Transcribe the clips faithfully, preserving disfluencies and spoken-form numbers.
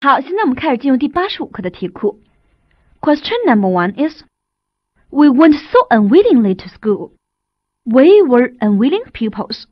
好，现在我们开始进入第八十五课的题库。Question number one is, We went so unwillingly to school. We were unwilling pupils.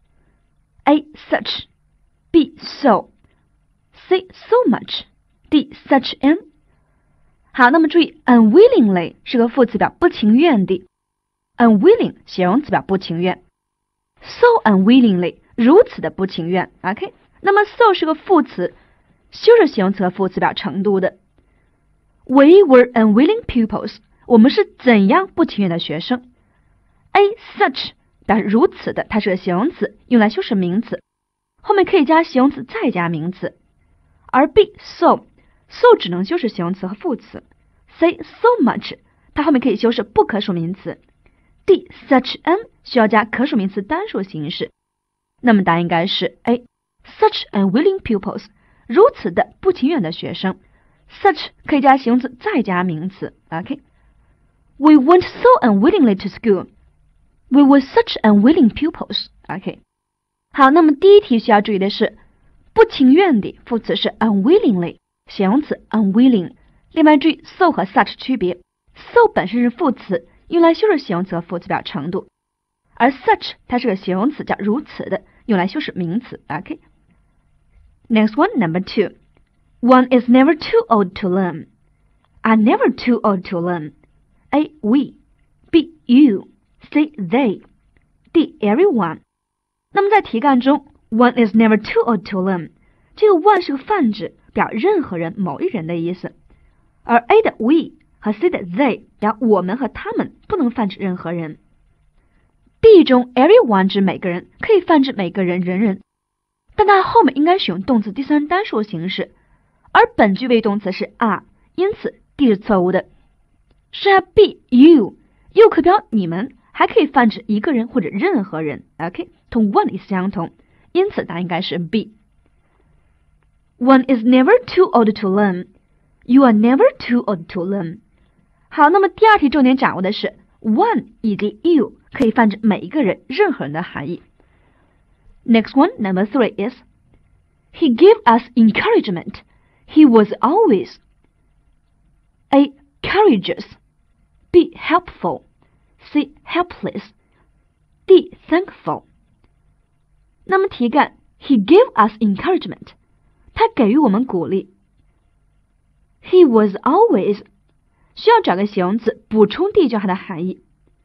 A. Such. B. So. C. So much. D. Such an. 好，那么注意 unwillingly 是个副词表，不情愿地。unwilling 形容词表，不情愿。so unwillingly 如此的不情愿。OK， 那么 so 是个副词，修饰形容词和副词表程度的。We were unwilling pupils. 我们是怎样不情愿的学生。A. Such 表示如此的，它是个形容词，用来修饰名词，后面可以加形容词再加名词。而 B. So so 只能修饰形容词和副词。C. So much 它后面可以修饰不可数名词。D. Such an 需要加可数名词单数形式。那么答案应该是 A. Such unwilling pupils 如此的不情愿的学生。Such 可以加形容词再加名词。 OK， We went so unwillingly to school. We were such unwilling pupils. OK， 好，那么第一题需要注意的是不情愿地，副词是 unwillingly， 形容词 unwilling。另外注意 so 和 such 区别， so 本身是副词，用来修饰形容词和副词表程度，而 such 它是个形容词，叫如此的，用来修饰名词。 OK， Next one, number two. One is never too old to learn. Are never too old to learn. A. We. B. You. C. They. D. Everyone. 那么在题干中 one is never too old to learn 这个 one 是个泛指，表任何人某一人的意思，而 A 的 we 和 C 的 they 表我们和他们，不能泛指任何人。 B 中 everyone 指每个人，可以泛指每个人人人，但它后面应该使用动词第三人单数形式，而本句谓动词是 are， 因此 D 是错误的。剩下 B you you 可表你们，还可以泛指一个人或者任何人。 OK， 同 one 意思相同，因此答案应该是 B。 One is never too old to learn. You are never too old to learn. 好，那么第二题重点掌握的是 one 以及 you 可以泛指每一个人任何人的含义。 Next one, number three is, He gave us encouragement. He was always A. Courageous. B. Helpful. C. Helpless. D. Thankful. 那么题干 He gave us encouragement 他给予我们鼓励。 He was always 需要找个形容词补充第一句话的含义。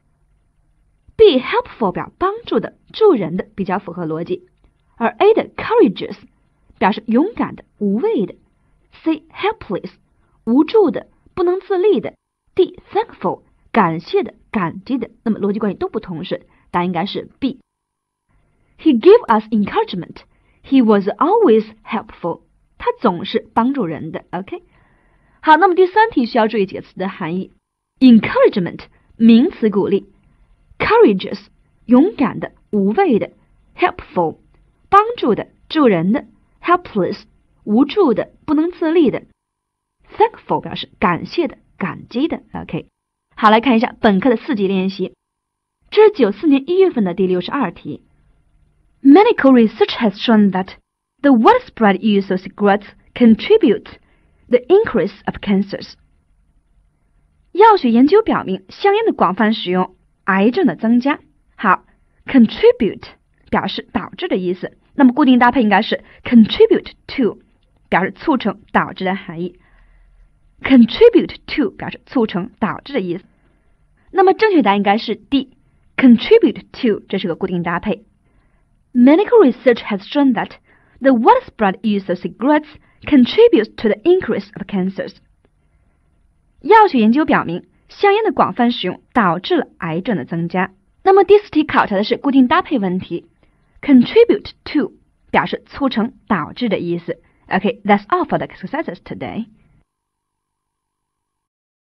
B. Helpful 表帮助的助人的，比较符合逻辑，而 A 的 Courageous 表示勇敢的无畏的。 C. Helpless 无助的不能自立的。 D. Thankful 感谢的感激的。那么逻辑关系都不同时，答案应该是 B。 He gave us encouragement. He was always helpful. 他总是帮助人的。 OK， 好，那么第三题需要注意几个词的含义。 Encouragement 名词鼓励， Courageous 勇敢的无畏的， Helpful 帮助的助人的， Helpless 无助的不能自立的， Thankful 表示感谢的感激的。 OK， 好，来看一下本课的四级练习。这是九四年一月份的第六十二题。 Medical research has shown that the widespread use of cigarettes contribute the increase of cancers. 药学研究表明，香烟的广泛使用癌症的增加。好 ，contribute 表示导致的意思，那么固定搭配应该是 contribute to 表示促成导致的含义。contribute to 表示促成导致的意思，那么正确答案应该是 D contribute to 这是个固定搭配。 Medical research has shown that the widespread use of cigarettes contributes to the increase of cancers. 药学研究表明，香烟的广泛使用导致了癌症的增加。那么第四题考察的是固定搭配问题。 contribute to 表示促成导致的意思。 OK, that's all for the exercises today.